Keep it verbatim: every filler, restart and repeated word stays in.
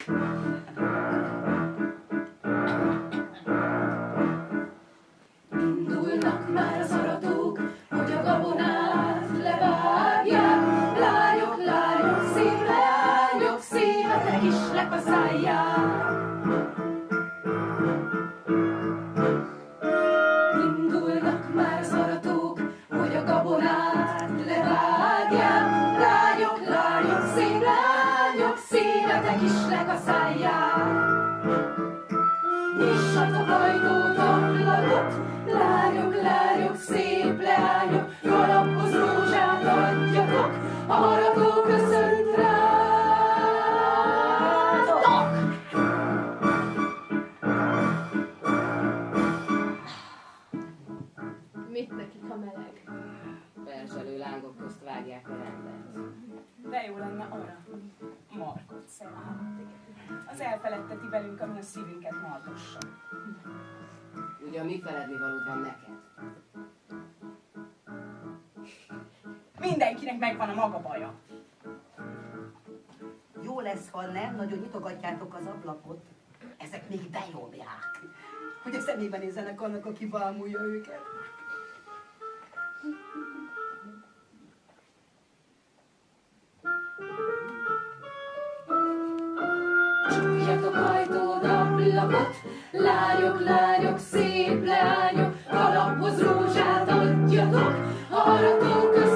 Indulnak már az aratók, hogy a gabonát levágják. Lányok, lányok, szép leányok, szívetek is lekaszálják. Indulnak már az aratók, hogy a gabonát levágják. Lányok, lányok, szép leányok, szívetek is lekaszálják. Nyissatok ajtót, ablakot, lányok, lányok, szép leányok, kalaphoz rózsát adjatok, a marató köszönt rátok! Mit nekik a meleg? Perzselő lángok közt vágják a rendet. De jó lenne arra, Markot szerelmet. Az elfeledteti velünk, ami a szívünket maltossa. Ugye a mi feledni valód van neked? Mindenkinek megvan a maga baja. Jó lesz, ha nem nagyon nyitogatjátok az ablakot. Ezek még bejobják. Hogy a szemébe nézzenek annak, aki bámulja őket. Csukjatok ajtód, ablakot, lányok, lányok, szép leányok, kalaphoz rózsát adjatok, a marató köszönt